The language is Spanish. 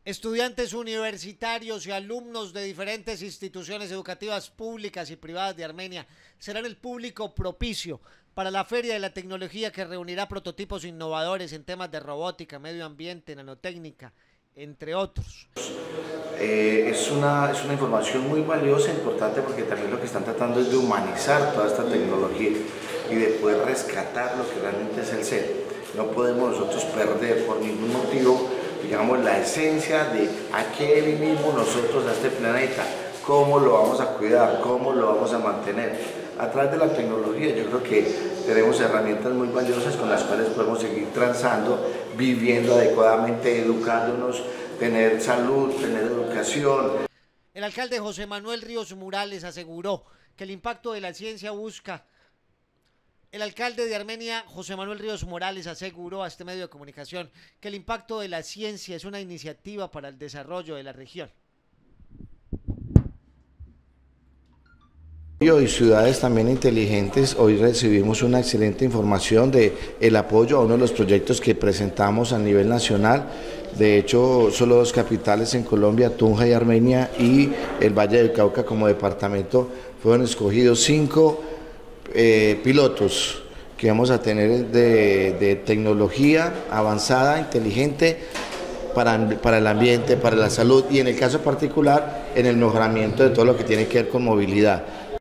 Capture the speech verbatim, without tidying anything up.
Estudiantes universitarios y alumnos de diferentes instituciones educativas públicas y privadas de Armenia serán el público propicio para la Feria de la Tecnología, que reunirá prototipos innovadores en temas de robótica, medio ambiente, nanotécnica, entre otros. Eh, es, una, es una información muy valiosa e importante, porque también lo que están tratando es de humanizar toda esta tecnología y de poder rescatar lo que realmente es el ser. No podemos nosotros perder por ningún motivo, digamos, la esencia de a qué vinimos nosotros a este planeta, cómo lo vamos a cuidar, cómo lo vamos a mantener. A través de la tecnología yo creo que tenemos herramientas muy valiosas con las cuales podemos seguir transando, viviendo adecuadamente, educándonos, tener salud, tener educación. El alcalde José Manuel Ríos Morales aseguró que el impacto de la ciencia busca El alcalde de Armenia, José Manuel Ríos Morales, aseguró a este medio de comunicación que el impacto de la ciencia es una iniciativa para el desarrollo de la región. Y ciudades también inteligentes. Hoy recibimos una excelente información de el apoyo a uno de los proyectos que presentamos a nivel nacional. De hecho, solo dos capitales en Colombia, Tunja y Armenia, y el Valle del Cauca como departamento, fueron escogidos cinco eh, pilotos que vamos a tener de, de tecnología avanzada, inteligente, Para, para el ambiente, para la salud, y en el caso particular en el mejoramiento de todo lo que tiene que ver con movilidad.